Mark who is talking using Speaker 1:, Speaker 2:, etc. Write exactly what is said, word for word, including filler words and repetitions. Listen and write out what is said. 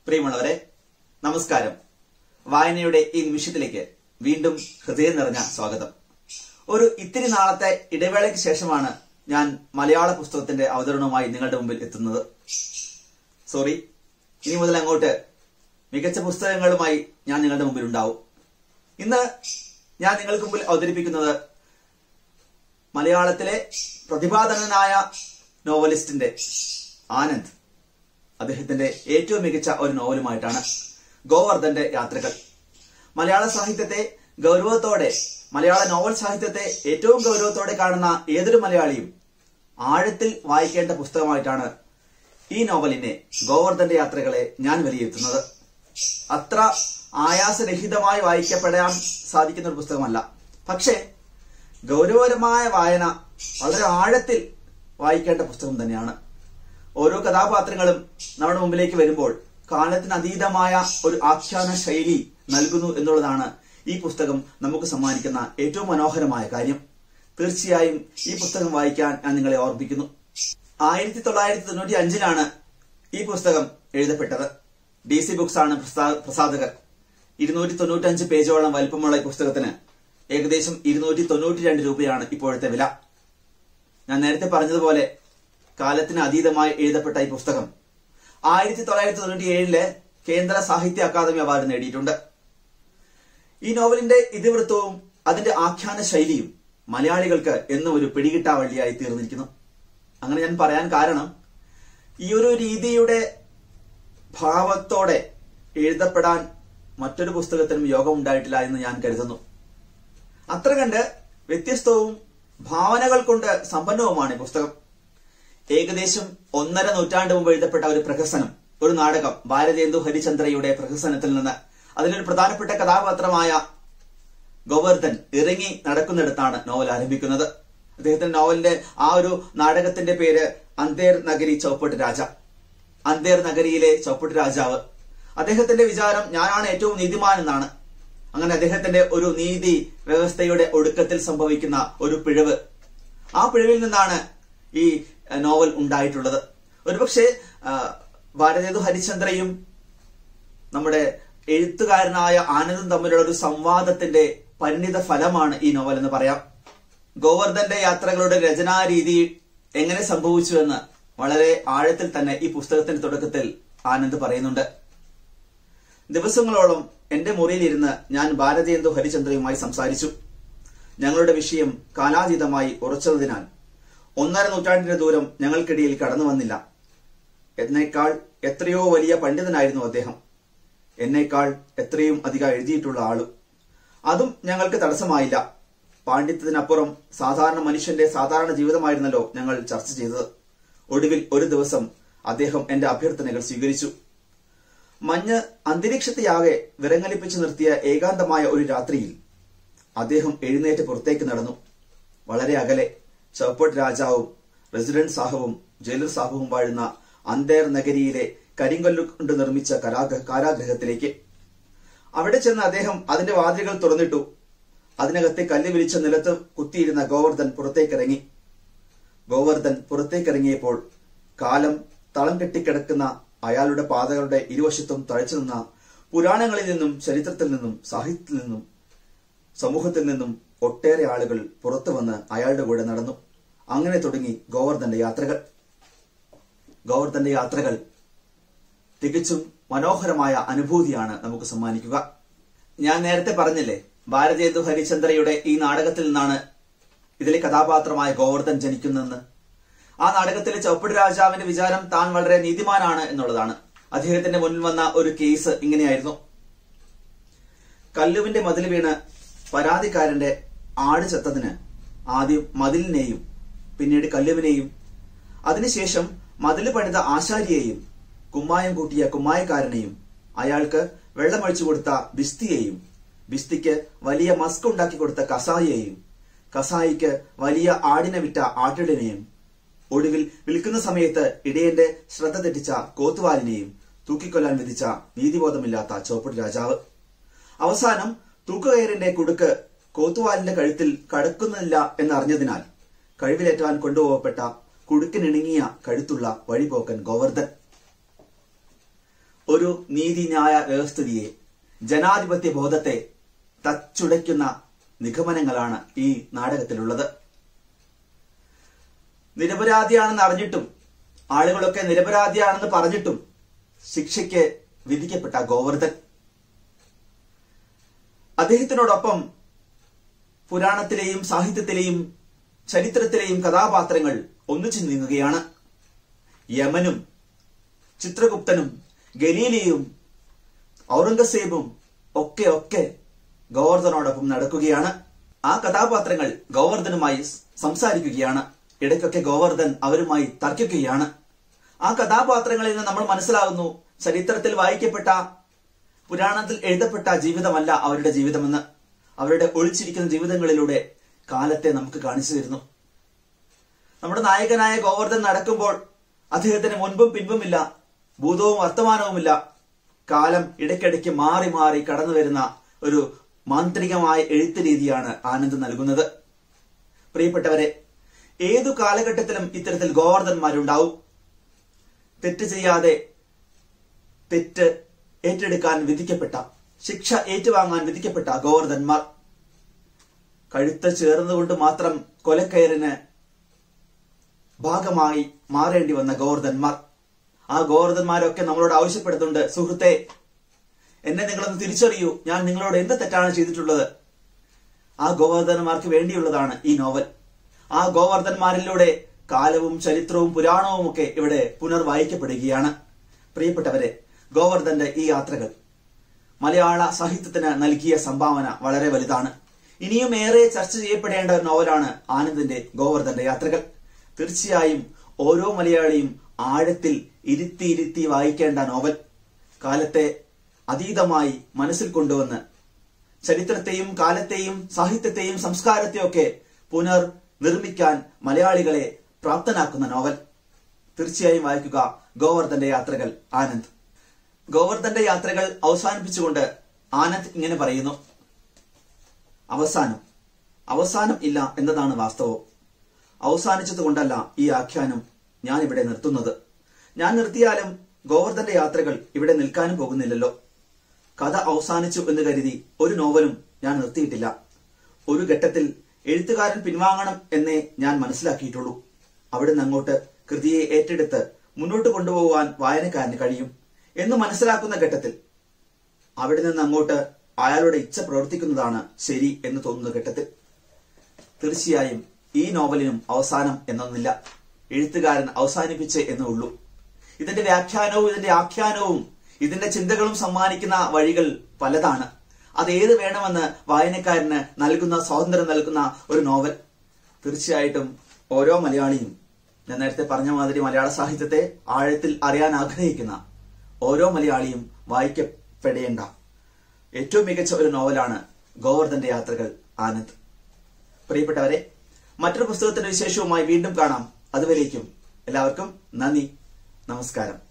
Speaker 1: പ്രിയമുള്ളവരെ, നമസ്കാരം. വായനയുടെ ഈ നിമിഷത്തിലേക്ക് വീണ്ടും ഹൃദയം നിറഞ്ഞ സ്വാഗതം. ഒരു ഇത്തിരി നാളത്തെ ഇടവേളയ്ക്ക് ശേഷമാണ് ഞാൻ മലയാള പുസ്തകത്തിന്റെ അവതരണവുമായി നിങ്ങളുടെ മുമ്പിൽ എത്തുന്നത്. സോറി, ഇനി മുതൽ അങ്ങോട്ട് മികച്ച പുസ്തകങ്ങളുമായി ഞാൻ നിങ്ങളുടെ മുമ്പിൽ ഉണ്ടാവും. ഇന്ന് ഞാൻ നിങ്ങൾക്ക് മുമ്പിൽ അവതരിപ്പിക്കുന്നത് മലയാളത്തിലെ പ്രതിഭാധനനായ നോവലിസ്റ്റിന്റെ ആനന്ദ്, അദ്ദേഹത്തിന്റെ ഏറ്റവും മികച്ച ഒരു നോവലുമായിട്ടാണ് ഗോവർദ്ധന്റെ യാത്രകൾ. മലയാള സാഹിത്യത്തെ ഗൗരവത്തോടെ, മലയാള നോവൽ സാഹിത്യത്തെ ഏറ്റവും ഗൗരവത്തോടെ കാണുന്ന ഏതൊരു മലയാളിയും ആഴത്തിൽ വായിക്കേണ്ട പുസ്തകമായിട്ടാണ് ഈ നോവലിനെ, ഗോവർദ്ധന്റെ യാത്രകളെ ഞാൻ വിലയിരുത്തുന്നത്. അത്ര ആയാസരഹിതമായി വായിക്കപ്പെടാൻ സാധിക്കുന്ന ഒരു പുസ്തകമല്ല. പക്ഷേ ഗൗരവപരമായ വായന, വളരെ ആഴത്തിൽ വായിക്കേണ്ട പുസ്തകം തന്നെയാണ്. ഓരോ കഥാപാത്രങ്ങളും നമ്മുടെ മുമ്പിലേക്ക് വരുമ്പോൾ കാലത്തിനതീതമായ ഒരു ആഖ്യാന ശൈലി നൽകുന്നു എന്നുള്ളതാണ് ഈ പുസ്തകം നമുക്ക് സമ്മാനിക്കുന്ന ഏറ്റവും മനോഹരമായ കാര്യം. തീർച്ചയായും ഈ പുസ്തകം വായിക്കാൻ ഞാൻ നിങ്ങളെ ഓർമ്മിപ്പിക്കുന്നു. ആയിരത്തി തൊള്ളായിരത്തി തൊണ്ണൂറ്റി അഞ്ചിലാണ് ഈ പുസ്തകം എഴുതപ്പെട്ടത്. ഡി സി ബുക്സ് ആണ് പ്രസാധകർ. ഇരുന്നൂറ്റി തൊണ്ണൂറ്റി അഞ്ച് പേജോളം വലിപ്പമുള്ള ഈ പുസ്തകത്തിന് ഏകദേശം ഇരുന്നൂറ്റി തൊണ്ണൂറ്റി രണ്ട് രൂപയാണ് ഇപ്പോഴത്തെ വില. ഞാൻ നേരത്തെ പറഞ്ഞതുപോലെ കാലത്തിന് അതീതമായി എഴുതപ്പെട്ട ഈ പുസ്തകം ആയിരത്തി തൊള്ളായിരത്തി തൊണ്ണൂറ്റി ഏഴിലെ കേന്ദ്ര സാഹിത്യ അക്കാദമി അവാർഡ് നേടിയിട്ടുണ്ട്. ഈ നോവലിന്റെ ഇതിവൃത്തവും അതിന്റെ ആഖ്യാന ശൈലിയും മലയാളികൾക്ക് എന്നും ഒരു പിടികിട്ടാവള്ളിയായി തീർന്നിരിക്കുന്നു. അങ്ങനെ ഞാൻ പറയാൻ കാരണം, ഈ ഒരു രീതിയുടെ ഭാവത്തോടെ എഴുതപ്പെടാൻ മറ്റൊരു പുസ്തകത്തിനും യോഗം ഉണ്ടായിട്ടില്ല എന്ന് ഞാൻ കരുതുന്നു. അത്ര കണ്ട് വ്യത്യസ്തവും ഭാവനകൾ കൊണ്ട് സമ്പന്നവുമാണ് ഈ പുസ്തകം. ഏകദേശം ഒന്നര നൂറ്റാണ്ട് മുമ്പ് എഴുതപ്പെട്ട ഒരു പ്രഹസനം, ഒരു നാടകം, ഭാരതേന്ദു ഹരിചന്ദ്രയുടെ പ്രഹസനത്തിൽ നിന്ന് അതിലൊരു പ്രധാനപ്പെട്ട കഥാപാത്രമായ ഗോവർദ്ധൻ ഇറങ്ങി നടക്കുന്നിടത്താണ് നോവൽ ആരംഭിക്കുന്നത്. അദ്ദേഹത്തിന്റെ നോവലിന്റെ ആ ഒരു നാടകത്തിന്റെ പേര് അന്തേർ നഗരി ചൗപ്പട്ട് രാജ. അന്തേർ നഗരിയിലെ ചൗപ്പട്ട് രാജാവ്, അദ്ദേഹത്തിന്റെ വിചാരം ഞാനാണ് ഏറ്റവും നീതിമാൻ എന്നാണ്. അങ്ങനെ അദ്ദേഹത്തിന്റെ ഒരു നീതി വ്യവസ്ഥയുടെ ഒടുക്കത്തിൽ സംഭവിക്കുന്ന ഒരു പിഴവ്, ആ പിഴവിൽ നിന്നാണ് ഈ നോവൽ ഉണ്ടായിട്ടുള്ളത്. ഒരുപക്ഷെ ഭാരതേന്ദു ഹരിചന്ദ്രയും നമ്മുടെ എഴുത്തുകാരനായ ആനന്ദും തമ്മിലുള്ള ഒരു സംവാദത്തിന്റെ പരിണിത ഫലമാണ് ഈ നോവൽ എന്ന് പറയാം. ഗോവർദ്ധന്റെ യാത്രകളുടെ രചനാരീതി എങ്ങനെ സംഭവിച്ചുവെന്ന് വളരെ ആഴത്തിൽ തന്നെ ഈ പുസ്തകത്തിന്റെ തുടക്കത്തിൽ ആനന്ദ് പറയുന്നുണ്ട്. ദിവസങ്ങളോളം എന്റെ മുറിയിലിരുന്ന് ഞാൻ ഭാരതേന്ദു ഹരിചന്ദ്രയുമായി സംസാരിച്ചു. ഞങ്ങളുടെ വിഷയം കാലാതീതമായി ഉറച്ചതിനാൽ ഒന്നര നൂറ്റാണ്ടിന്റെ ദൂരം ഞങ്ങൾക്കിടയിൽ കടന്നു വന്നില്ല. എന്നേക്കാൾ എത്രയോ വലിയ പണ്ഡിതനായിരുന്നു അദ്ദേഹം. എന്നേക്കാൾ എത്രയും അധികം എഴുതിയിട്ടുള്ള ആളും. അതും ഞങ്ങൾക്ക് തടസ്സമായില്ല. പാണ്ഡിത്യത്തിനപ്പുറം സാധാരണ മനുഷ്യന്റെ സാധാരണ ജീവിതമായിരുന്നല്ലോ ഞങ്ങൾ ചർച്ച ചെയ്തത്. ഒടുവിൽ ഒരു ദിവസം അദ്ദേഹം എന്റെ അഭ്യർത്ഥനകൾ സ്വീകരിച്ചു. മഞ്ഞ് അന്തരീക്ഷത്തെയാകെ വിറങ്ങലിപ്പിച്ചു നിർത്തിയ ഏകാന്തമായ ഒരു രാത്രിയിൽ അദ്ദേഹം എഴുന്നേറ്റ് പുറത്തേക്ക് നടന്നു. വളരെ അകലെ ചൗപ്പട്ട് രാജാവും റെസിഡന്റ് സാഹവും ജയിലർ സാഹവും വാഴുന്ന അന്തേർ നഗരിയിലെ കരിങ്കല്ലു കൊണ്ട് നിർമ്മിച്ച കാരാഗ്രഹത്തിലേക്ക്. അവിടെ ചെന്ന് അദ്ദേഹം അതിന്റെ വാതിലുകൾ തുറന്നിട്ടു. അതിനകത്തെ കല്ല് വിരിച്ച നിലത്ത് കുത്തിയിരുന്ന ഗോവർദ്ധൻ പുറത്തേക്കിറങ്ങി. ഗോവർദ്ധൻ പുറത്തേക്കിറങ്ങിയപ്പോൾ കാലം തളം കെട്ടിക്കിടക്കുന്ന അയാളുടെ പാതകളുടെ ഇരുവശത്തും തഴച്ചു നിന്ന പുരാണങ്ങളിൽ നിന്നും ചരിത്രത്തിൽ നിന്നും സാഹിത്യത്തിൽ നിന്നും സമൂഹത്തിൽ നിന്നും ഒട്ടേറെ ആളുകൾ പുറത്തു വന്ന് അയാളുടെ കൂടെ നടന്നു. അങ്ങനെ തുടങ്ങി ഗോവർദ്ധന്റെ യാത്രകൾ. ഗോവർദ്ധന്റെ യാത്രകൾ തികച്ചും മനോഹരമായ അനുഭൂതിയാണ് നമുക്ക് സമ്മാനിക്കുക. ഞാൻ നേരത്തെ പറഞ്ഞില്ലേ, ഭാരതേന്ദു ഹരിചന്ദ്രയുടെ ഈ നാടകത്തിൽ നിന്നാണ് ഇതിലെ കഥാപാത്രമായ ഗോവർദ്ധൻ ജനിക്കുന്നതെന്ന്. ആ നാടകത്തിലെ ചൗപ്പട്ട് രാജാവിന്റെ വിചാരം താൻ വളരെ നീതിമാനാണ് എന്നുള്ളതാണ്. അദ്ദേഹത്തിന്റെ മുന്നിൽ വന്ന ഒരു കേസ് ഇങ്ങനെയായിരുന്നു. കല്ലുവിന്റെ മതിൽ വീണ് പരാതിക്കാരന്റെ ആട് ചത്തതിന് ആദ്യം മതിലിനെയും പിന്നീട് കല്ലുവിനെയും അതിനുശേഷം മതില് പണിത ആശാരിയെയും കുമ്മായം കൂട്ടിയ കുമ്മായക്കാരനെയും അയാൾക്ക് വെള്ളമൊഴിച്ചു കൊടുത്ത ബിസ്തിയെയും ബിസ്തിക്ക് വലിയ മസ്ക് ഉണ്ടാക്കി കൊടുത്ത കസായിയെയും കസായിക്ക് വലിയ ആടിനെ വിറ്റ ആട്ടിടനെയും ഒടുവിൽ വിൽക്കുന്ന സമയത്ത് ഇടയന്റെ ശ്രദ്ധ തെറ്റിച്ച കോത്തുവാലിനെയും തൂക്കിക്കൊല്ലാൻ വിധിച്ച നീതിബോധമില്ലാത്ത ചൗപ്പട്ട് രാജാവ്. അവസാനം തൂക്കുകയറിന്റെ കുടുക്ക് കോത്തുവാലിന്റെ കഴുത്തിൽ കടക്കുന്നില്ല എന്നറിഞ്ഞതിനാൽ കഴിവിലേറ്റാൻ കൊണ്ടുപോകപ്പെട്ട കുടുക്കിനിണങ്ങിയ കഴുത്തുള്ള വഴിപോക്കൻ ഗോവർദ്ധൻ. ഒരു നീതിന്യായ വ്യവസ്ഥിതിയെ, ജനാധിപത്യ ബോധത്തെ തച്ചുടയ്ക്കുന്ന നിഗമനങ്ങളാണ് ഈ നാടകത്തിലുള്ളത്. നിരപരാധിയാണെന്ന് അറിഞ്ഞിട്ടും, ആളുകളൊക്കെ നിരപരാധിയാണെന്ന് പറഞ്ഞിട്ടും ശിക്ഷയ്ക്ക് വിധിക്കപ്പെട്ട ഗോവർദ്ധൻ, അദ്ദേഹത്തിനോടൊപ്പം പുരാണത്തിലെയും സാഹിത്യത്തിലെയും ചരിത്രത്തിലെയും കഥാപാത്രങ്ങൾ ഒന്നിച്ചു നീങ്ങുകയാണ്. യമനും ചിത്രഗുപ്തനും ഗലീലിയും ഔറംഗസേബും ഒക്കെ ഒക്കെ ഗോവർദ്ധനോടൊപ്പം നടക്കുകയാണ്. ആ കഥാപാത്രങ്ങൾ ഗോവർദ്ധനുമായി സംസാരിക്കുകയാണ്. ഇടയ്ക്കൊക്കെ ഗോവർദ്ധൻ അവരുമായി തർക്കിക്കുകയാണ്. ആ കഥാപാത്രങ്ങളിൽ നിന്ന് നമ്മൾ മനസ്സിലാകുന്നു, ചരിത്രത്തിൽ വായിക്കപ്പെട്ട, പുരാണത്തിൽ എഴുതപ്പെട്ട ജീവിതമല്ല അവരുടെ ജീവിതമെന്ന്. അവരുടെ ഒളിച്ചിരിക്കുന്ന ജീവിതങ്ങളിലൂടെ കാലത്തെ നമുക്ക് കാണിച്ചു തരുന്നു. നമ്മുടെ നായകനായ ഗോവർദ്ധൻ നടക്കുമ്പോൾ അദ്ദേഹത്തിന് മുൻപും പിൻപുമില്ല, ഭൂതവും വർത്തമാനവുമില്ല. കാലം ഇടയ്ക്കിടയ്ക്ക് മാറി മാറി കടന്നു വരുന്ന ഒരു മാന്ത്രികമായ എഴുത്ത് രീതിയാണ് ആനന്ദ് നൽകുന്നത്. പ്രിയപ്പെട്ടവരെ, ഏതു കാലഘട്ടത്തിലും ഇത്തരത്തിൽ ഗോവർദ്ധന്മാരുണ്ടാവും. തെറ്റ് ചെയ്യാതെ തെറ്റ് ഏറ്റെടുക്കാൻ വിധിക്കപ്പെട്ട, ശിക്ഷ ഏറ്റുവാങ്ങാൻ വിധിക്കപ്പെട്ട ഗോവർദ്ധന്മാർ, കഴുത്ത് ചേർന്നുകൊണ്ട് മാത്രം കൊലക്കയറിന് ഭാഗമായി മാറേണ്ടി വന്ന ഗോവർദ്ധന്മാർ. ആ ഗോവർദ്ധന്മാരൊക്കെ നമ്മളോട് ആവശ്യപ്പെടുന്നുണ്ട്, സുഹൃത്തെ, എന്നെ നിങ്ങളൊന്ന് തിരിച്ചറിയൂ, ഞാൻ നിങ്ങളോട് എന്ത് തെറ്റാണ് ചെയ്തിട്ടുള്ളത്. ആ ഗോവർദ്ധന്മാർക്ക് വേണ്ടിയുള്ളതാണ് ഈ നോവൽ. ആ ഗോവർദ്ധന്മാരിലൂടെ കാലവും ചരിത്രവും പുരാണവും ഒക്കെ ഇവിടെ പുനർവായിക്കപ്പെടുകയാണ്. പ്രിയപ്പെട്ടവരെ, ഗോവർദ്ധന്റെ ഈ യാത്രകൾ മലയാള സാഹിത്യത്തിന് നൽകിയ സംഭാവന വളരെ വലുതാണ്. ഇനിയും ഏറെ ചർച്ച ചെയ്യപ്പെടേണ്ട ഒരു നോവലാണ് ആനന്ദിന്റെ ഗോവർദ്ധന്റെ യാത്രകൾ. തീർച്ചയായും ഓരോ മലയാളിയും ആഴത്തിൽ ഇരുത്തി ഇരുത്തി വായിക്കേണ്ട നോവൽ. കാലത്തെ അതീതമായി മനസ്സിൽ കൊണ്ടുവന്ന് ചരിത്രത്തെയും കാലത്തെയും സാഹിത്യത്തെയും സംസ്കാരത്തെയും ഒക്കെ പുനർ നിർമ്മിക്കാൻ മലയാളികളെ പ്രാപ്തനാക്കുന്ന നോവൽ. തീർച്ചയായും വായിക്കുക ഗോവർദ്ധന്റെ യാത്രകൾ, ആനന്ദ്. ഗോവർദ്ധന്റെ യാത്രകൾ അവസാനിപ്പിച്ചുകൊണ്ട് ആനന്ദ് ഇങ്ങനെ പറയുന്നു, അവസാനം അവസാനം ഇല്ല എന്നതാണ് വാസ്തവം. അവസാനിച്ചതുകൊണ്ടല്ല ഈ ആഖ്യാനം ഞാൻ ഇവിടെ നിർത്തുന്നത്. ഞാൻ നിർത്തിയാലും ഗോവർദ്ധന്റെ യാത്രകൾ ഇവിടെ നിൽക്കാനും പോകുന്നില്ലല്ലോ. കഥ അവസാനിച്ചു എന്ന് കരുതി ഒരു നോവലും ഞാൻ നിർത്തിയിട്ടില്ല. ഒരു ഘട്ടത്തിൽ എഴുത്തുകാരൻ പിൻവാങ്ങണം എന്നേ ഞാൻ മനസ്സിലാക്കിയിട്ടുള്ളൂ. അവിടുന്ന് അങ്ങോട്ട് കൃതിയെ ഏറ്റെടുത്ത് മുന്നോട്ട് കൊണ്ടുപോകാൻ വായനക്കാരന് കഴിയും എന്ന് മനസ്സിലാക്കുന്ന ഘട്ടത്തിൽ, അവിടെ നിന്ന് അങ്ങോട്ട് അയാളുടെ ഇച്ഛ പ്രവർത്തിക്കുന്നതാണ് ശരി എന്ന് തോന്നുന്ന ഘട്ടത്തിൽ തീർച്ചയായും ഈ നോവലിനും അവസാനം എന്നൊന്നില്ല. എഴുത്തുകാരൻ അവസാനിപ്പിച്ചേ എന്നേ ഉള്ളൂ. ഇതിന്റെ വ്യാഖ്യാനവും ഇതിന്റെ ആഖ്യാനവും ഇതിന്റെ ചിന്തകളും സമ്മാനിക്കുന്ന വഴികൾ പലതാണ്. അതേത് വേണമെന്ന് വായനക്കാരന് നൽകുന്ന സ്വാതന്ത്ര്യം നൽകുന്ന ഒരു നോവൽ. തീർച്ചയായിട്ടും ഓരോ മലയാളിയും, ഞാൻ നേരത്തെ പറഞ്ഞ മാതിരി മലയാള സാഹിത്യത്തെ ആഴത്തിൽ അറിയാൻ ആഗ്രഹിക്കുന്ന ഓരോ മലയാളിയും വായിക്കപ്പെടേണ്ട ഏറ്റവും മികച്ച ഒരു നോവലാണ് ഗോവർദ്ധന്റെ യാത്രകൾ, ആനന്ദ്. പ്രിയപ്പെട്ടവരെ, മറ്റൊരു പുസ്തകത്തിന്റെ വിശേഷവുമായി വീണ്ടും കാണാം. അതുവരേക്കും എല്ലാവർക്കും നന്ദി, നമസ്കാരം.